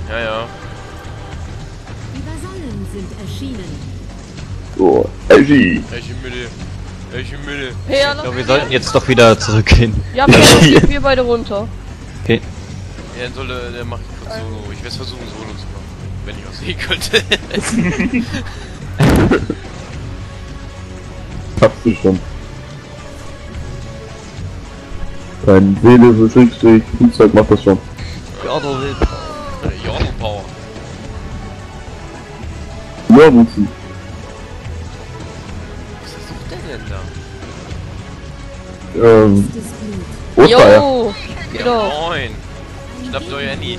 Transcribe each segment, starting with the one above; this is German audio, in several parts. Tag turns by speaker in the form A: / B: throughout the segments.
A: Ja, ja.
B: Die Vasallen sind erschienen.
C: So, Elgi.
A: Welche Mülle.
D: Ja,
E: Ich glaube, wir sollten jetzt doch wieder zurückgehen.
D: ja, wir beide runter.
E: Okay.
A: Ja, dann soll der macht kurz Solo. Ich werde versuchen, Solo zu machen. Wenn ich auch sehen könnte.
C: Habst du schon. Dein Seele für Schrägstrich, Flugzeug macht das schon.
E: Jordo will.
A: Jordan Power.
C: Ja, Muzi.
A: Was sucht der denn da?
B: Das Blut.
C: Ostereier.
D: Jo, genau.
A: Moin. Schnappt euer Handy.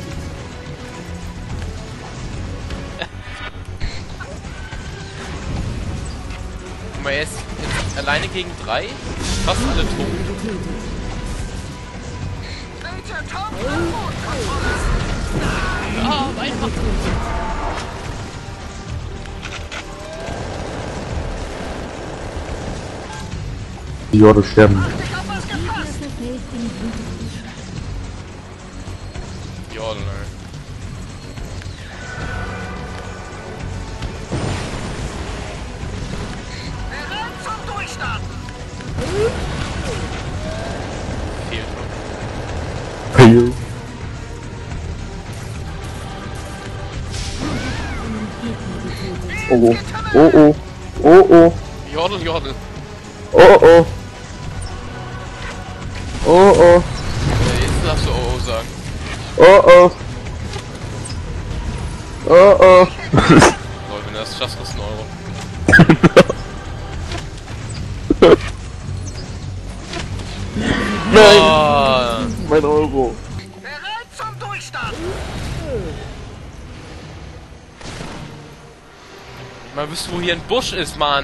A: Guck mal, er ist jetzt alleine gegen 3. Fast alle tot. Ah, einfach.
C: Die Jorde sterben.
B: Gegner verfällt in Blut.
A: Jordan, ey. Fehlt noch.
C: Hey. Oh oh. Oh oh. Oh oh.
A: Jordan.
C: Oh oh. Oh oh.
A: Jetzt darfst du oh sagen.
C: Oh oh. Oh oh.
A: Lol, wenn du das schaffst, kostet 1 Euro.
C: Nein.
A: Oh,
C: Mein Euro.
A: mal wisst, wo hier ein Busch ist, Mann.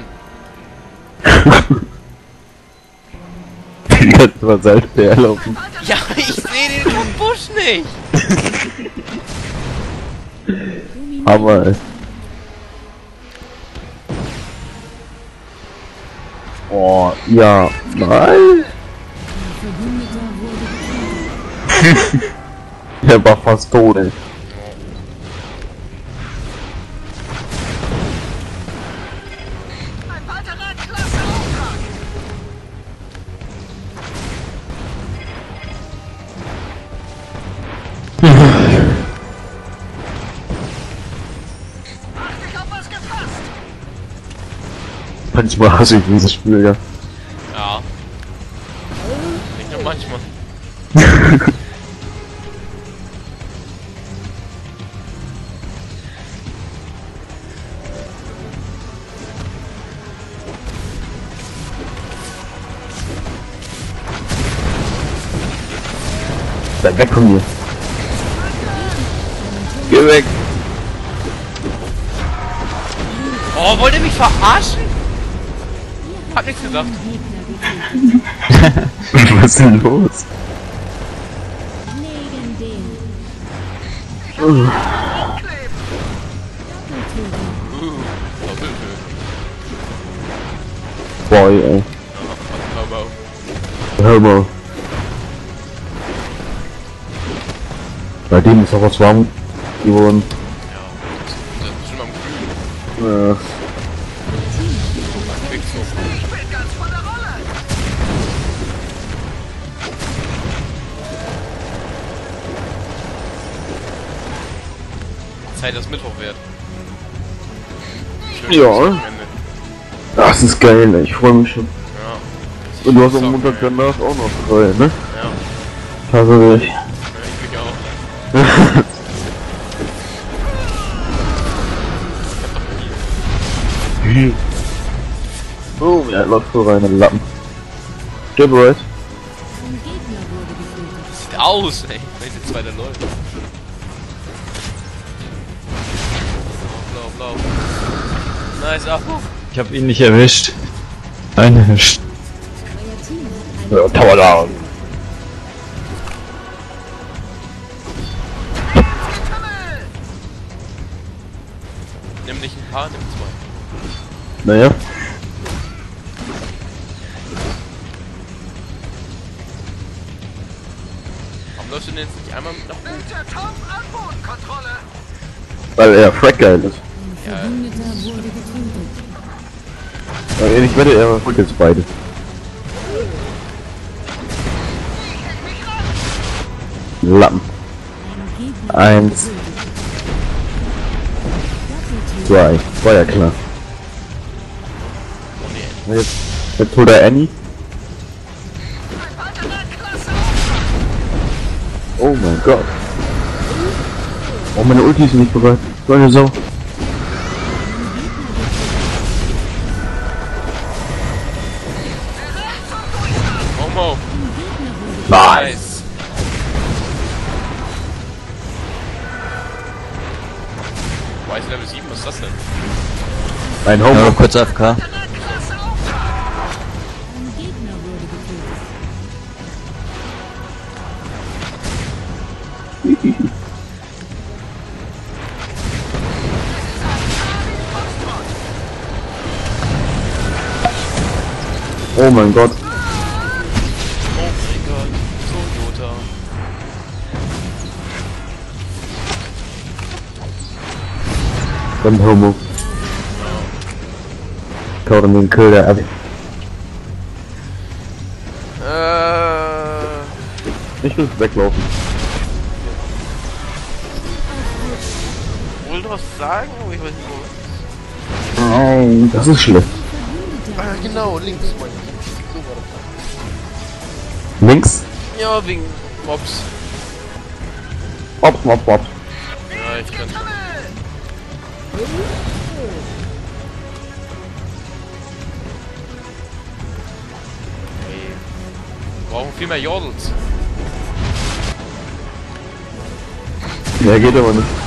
C: Die ganze Seite herlaufen.
A: Ja, ich sehe den Busch nicht.
C: Hammer, ey. Oh, ja. Nein.
B: Verbündeter wurde getötet.
C: Der war fast tot, ey. Manchmal hasse ich dieses Spiel, ja.
A: Ja. Nicht nur manchmal.
C: Bleib weg von mir. Geh weg.
A: Oh, wollt ihr mich verarschen? Hab nichts gesagt.
B: Gegner getötet.
C: Was ist denn los?
B: Legendär.
A: Doppeltöten.
C: Boy, ey. Hör mal. Bei dem ist auch was warm geworden.
A: Ja, das ist schon am Kühlen. Zeit, dass Mittwoch wird. Schön,
C: Ja.
A: am Ende.
C: Das ist geil, ey. Ich freue mich schon.
A: Ja.
C: Und du hast am Montag danach auch noch frei, ne?
A: Ja.
C: Also ich.
A: Ja, ich mich auch.
C: Oh, ja, läuft voll rein in den Lappen. Stirb right.
B: Ein Gegner wurde getötet.
A: Sieht aus, ey. Wenn jetzt weiter läuft. Blau. Nice, ab.
E: Ich hab ihn nicht erwischt. Erwischt.
B: Euer Team hat
C: Ja, Tower down.
A: Nimm nicht ein paar, nimm 2.
C: Naja.
A: Warum läufst du denn jetzt nicht einmal mit nach oben?
C: Weil er Frack-geil ist.
B: Ein Verbündeter wurde getötet.
C: Ja, ich wette, er holt jetzt beide. Lappen.
B: Ein Gegner
C: Eins, zwei. War ja klar.
A: Oh nee.
C: Jetzt holt er Annie. Oh mein Gott. Oh, meine Ulti ist nicht bereit. Solche Sau.
A: Homo.
C: Nice.
A: Nice. Boah, ist Level 7, was ist das denn?
C: Ein
E: Ja,
C: Homo.
E: kurz AFK.
B: Ein Gegner wurde getötet.
C: Oh mein Gott.
A: Oh mein Gott. Toyota.
C: Dann Homo. Kaut an den Kill der Abby. Ich will weglaufen.
A: Wohl was sagen, aber ich weiß nicht wo.
C: Oh, das ist schlecht.
A: Ah, genau, links mein ich. So war
C: Links.
A: das. Ja, wegen Mobs.
C: Hopp, hopp, hopp.
A: Ja, ich kann schon. Hey. Wir brauchen viel mehr Jordels.
C: Ja, geht aber nicht.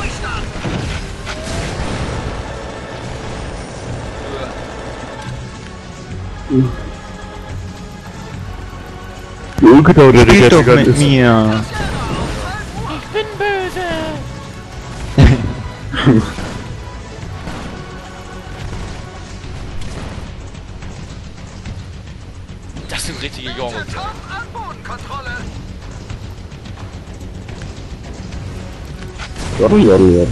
C: Die Ulketau, der
E: Geht doch mit
C: ist.
E: mir.
A: Ich bin böse. Das sind richtige Jordels.
C: Jodel, jodel, jodel.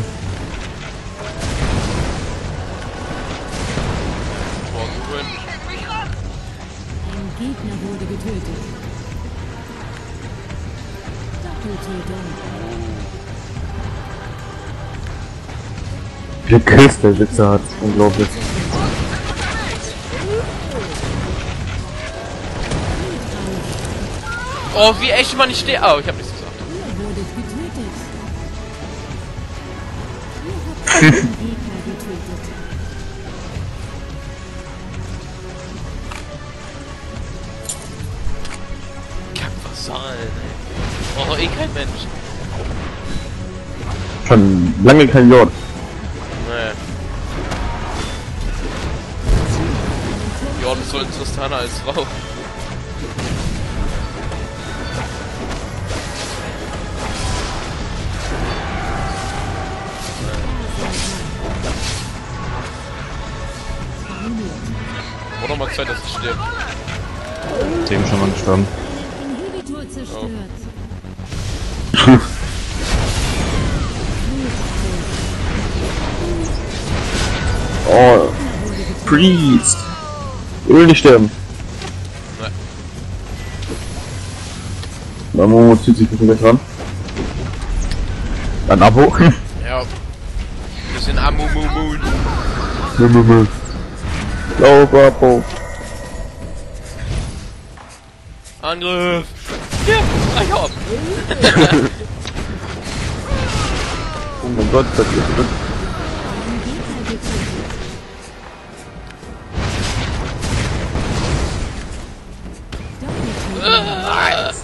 A: Boah, gut.
B: Ein Gegner wurde getötet. Doppeltötung.
C: Wie viele Kills der Wichser hat, unglaublich.
A: Oh, wie echt man nicht steht. Oh, ich hab nichts gesagt.
B: Ihr wurdet getötet. Ihr habt einen Gegner getötet.
A: Kackversal, ey. Braucht doch eh kein Mensch.
C: Schon lange kein Jod.
A: Nee. Jordan ist so interessanter als Frau. Oder mal Zeit, dass es stirbt.
E: Ist eben schon mal gestorben.
B: Inhibitor zerstört.
C: Oh, Priest. Ich will nicht sterben.
A: Nee.
C: Na, Momo zieht sich gleich ran. Ein Abo.
A: Ja. Bisschen Amumumun.
C: Lauf, Abo.
A: Angriff! Ja, ich hab!
C: Oh mein Gott, das ist gut.
B: Ein Gegner getötet. Doppeltötung.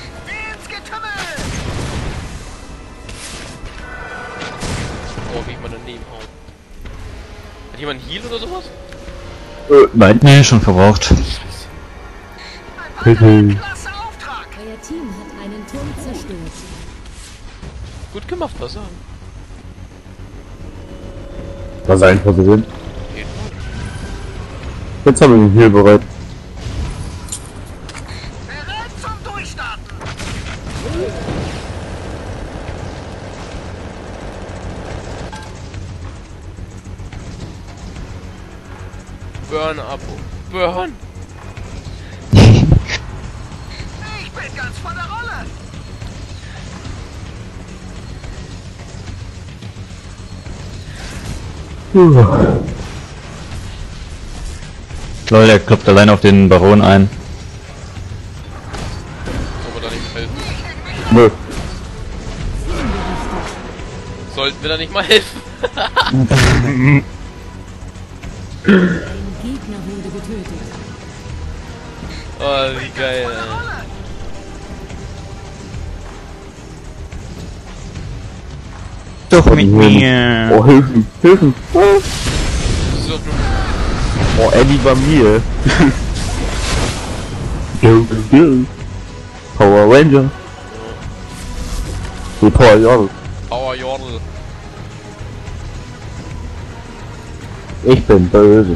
A: Oh, wie ich mal daneben hauen. Hat jemand einen Heal oder sowas?
C: Nein.
E: Nee, schon verbraucht.
A: Scheiße.
C: Hey.
B: Euer Team hat einen Turm zerstört.
A: Gut gemacht, was sagen.
C: Was einfach so sind.
A: Geht gut.
C: Jetzt haben wir den Heal bereit.
A: Burn ab. Burn!
F: Ich bin ganz von der Rolle.
E: Lol, der klopft allein auf den Baron ein.
A: Sollen wir da nicht helfen?
C: Nö.
A: Sollten wir da nicht mal helfen?
B: Ein Gegner wurde getötet.
A: Oh, wie geil, ey.
E: Doch mit
C: Oh, Hilfen! Hilfen! Ah.
A: Das ist doch nur...
C: Oh, Eddie war mir. Go, go, go. Power Ranger. Die Power Yordle.
A: Power Yordle.
C: Ich bin böse.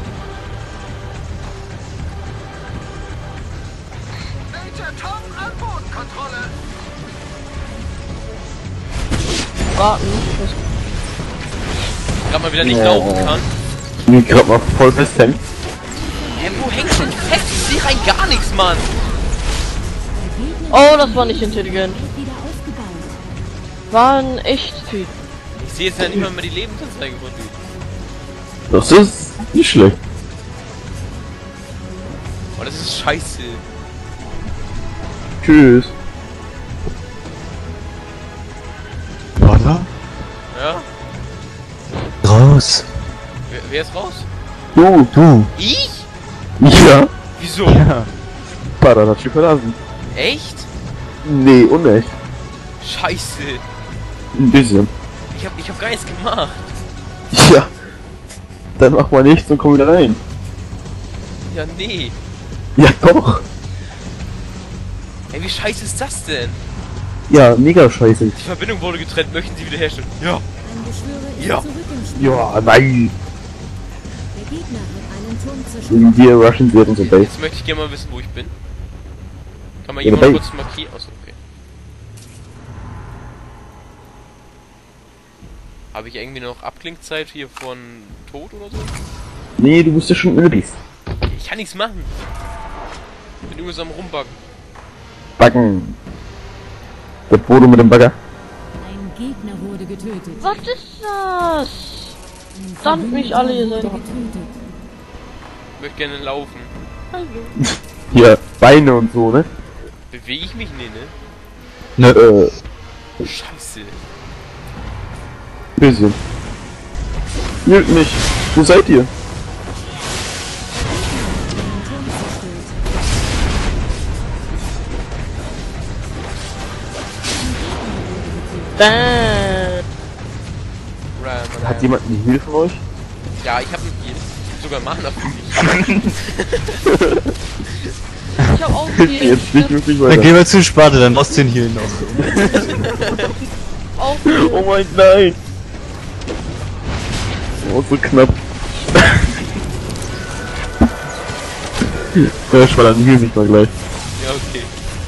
F: Major Tom an Bodenkontrolle.
D: Warten.
A: Gerade mal wieder nicht
C: Oh.
A: laufen kann.
C: Ich bin grad mal voll festhängt.
A: Hä, wo hängst du denn fest? Ich seh rein gar nichts, Mann.
D: Oh, das war nicht intelligent.
B: Wird wieder aufgebaut.
D: War ein echt Typ.
A: Ich sehe jetzt ja nicht mal mehr die Lebensanzeige von dir.
C: Das ist nicht schlecht.
A: Oh, das ist scheiße.
C: Tschüss.
E: Warte.
A: Ja?
E: Raus.
A: Wer ist raus?
C: Du.
A: Ich?
C: Ja.
A: Wieso?
C: Parat hat sich verlassen.
A: Echt?
C: Nee, unecht.
A: Scheiße.
C: Ein bisschen.
A: Ich hab gar nichts gemacht.
C: Ja. Dann mach mal nichts und komm wieder rein.
A: Ja, nee.
C: Ja, doch.
A: Ey, wie scheiße ist das denn?
C: Ja, mega scheiße.
A: Die Verbindung wurde getrennt, möchten sie wiederherstellen? Ja.
B: Ein Beschwörer ist
A: Ja.
B: zurück im Spiel.
C: Ja, nein.
B: Der Gegner hat einen Turm zerstört.
C: In dir rushen sie unsere Base.
A: Jetzt möchte ich gerne mal wissen, wo ich bin. Kann mal
C: Ja,
A: jemand
C: dabei.
A: kurz markieren? Achso, okay. Habe ich irgendwie noch Abklingzeit hier von Tod oder so?
C: Nee, du bist ja schon in der Base.
A: Ich kann nichts machen. Bin irgendwas am Rumbacken.
C: Backen. Der Bodo mit dem Bagger.
B: Ein Gegner wurde getötet.
D: Was ist das?
B: Ein
D: Verdammt, mich alle hier
B: wurde
D: sind.
B: getötet.
A: Ich möchte gerne laufen.
C: Hier, Beine und so, ne?
A: Bewege ich mich? Nee, ne?
C: Ne,
A: Scheiße.
C: bisschen. Hielt mich. Wo seid ihr?
B: Ein Turm zerstört.
D: Bam.
C: Hat jemand eine Heal von euch?
A: Ja, ich habe einen Heal. Sogar Mana für mich.
D: Ich hab auch viel.
C: Jetzt nicht wirklich
E: Dann
C: weiter.
E: gehen wir zu Sparte, dann brauchst du den hier noch.
D: Auch viel.
C: Oh mein, nein! Oh, so knapp. Ja, Schwaller, heal mich mal gleich.
A: Ja, okay.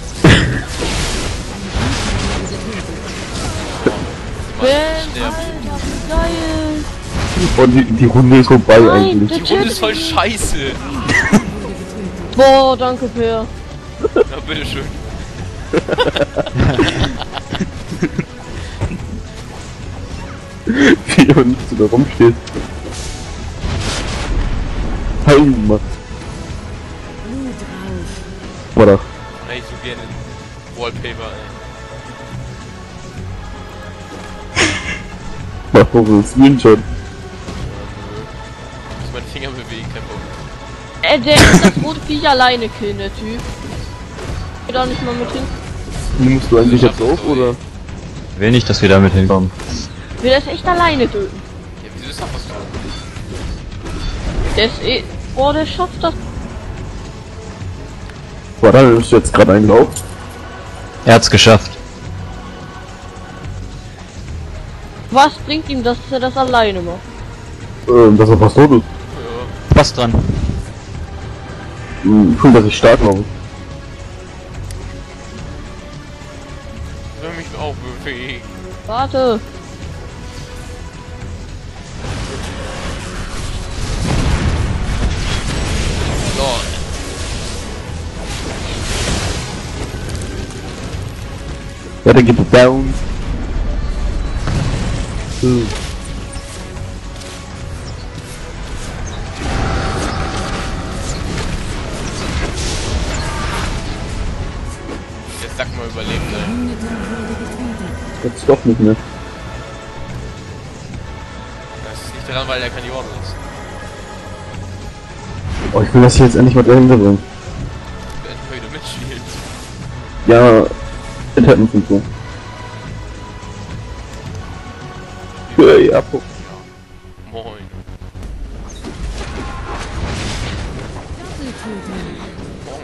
D: Ben,
A: Sterben.
D: Alter, wie geil.
C: Und die Runde ist vorbei
D: Nein,
C: eigentlich.
A: Die Runde ist voll scheiße.
D: Boah, danke, Per.
A: Na, bitteschön.
C: Wie und du da rumstehst. Heimat.
B: Blutrausch.
C: War doch.
A: Eigentlich so gerne Wallpaper, ey.
C: Mach doch so ein Screenshot.
A: Muss meine Finger bewegen, kein Problem.
D: Der ist das rote Viech alleine killen, der Typ. Geht da nicht mal mit hin.
C: Nimmst du eigentlich jetzt auf, oder?
E: Ich will nicht, dass wir damit hinkommen.
D: Will das echt alleine töten.
A: Ja, wieso ist das was dran?
D: Der ist eh. Boah, der schafft das.
C: War da bist du jetzt gerade eingelaufen?
E: Er hat's geschafft.
D: Was bringt ihm, dass er das alleine macht?
C: Das war fast tot.
A: Ja.
E: Was dran?
C: Cool, dass ich stark glaube.
A: Will mich auch bewegen.
D: Warte.
C: Gotta get it down.
A: Jetzt sag mal überlebt, ne?
C: Jetzt doch nicht mehr.
A: Das liegt daran, weil der kein Jordan ist.
C: Oh, ich will das hier jetzt endlich mal dahinter bringen.
A: Wenn du mitspielst.
C: Ja, Internet und so. Ja,
A: Moin.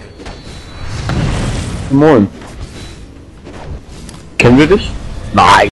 C: Moin. Kennen wir dich? Nein.